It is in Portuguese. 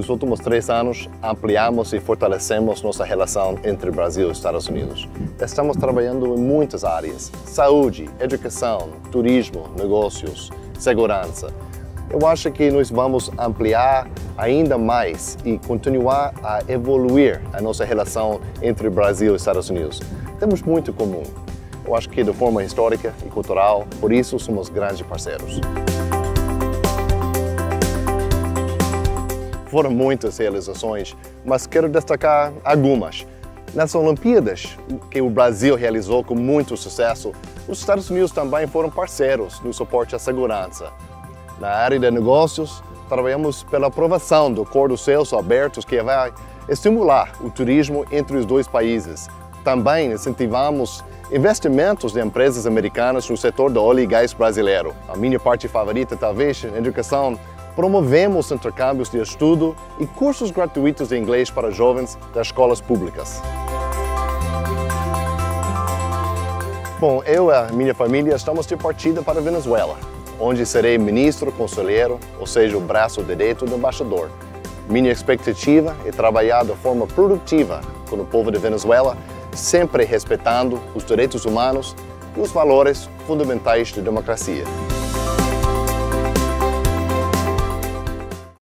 nos últimos 3 anos, ampliamos e fortalecemos nossa relação entre Brasil e Estados Unidos. Estamos trabalhando em muitas áreas: saúde, educação, turismo, negócios, segurança. Eu acho que nós vamos ampliar ainda mais e continuar a evoluir a nossa relação entre Brasil e Estados Unidos. Temos muito em comum. Eu acho que de forma histórica e cultural, por isso somos grandes parceiros. Foram muitas realizações, mas quero destacar algumas. Nas Olimpíadas, que o Brasil realizou com muito sucesso, os Estados Unidos também foram parceiros no suporte à segurança. Na área de negócios, trabalhamos pela aprovação do Acordo de Céus Abertos, que vai estimular o turismo entre os dois países. Também incentivamos investimentos de empresas americanas no setor do óleo e gás brasileiro. A minha parte favorita, talvez, na educação, promovemos intercâmbios de estudo e cursos gratuitos de inglês para jovens das escolas públicas. Bom, eu e a minha família estamos de partida para a Venezuela, onde serei ministro conselheiro, ou seja, o braço direito do embaixador. Minha expectativa é trabalhar de forma produtiva com o povo de Venezuela, sempre respeitando os direitos humanos e os valores fundamentais da democracia.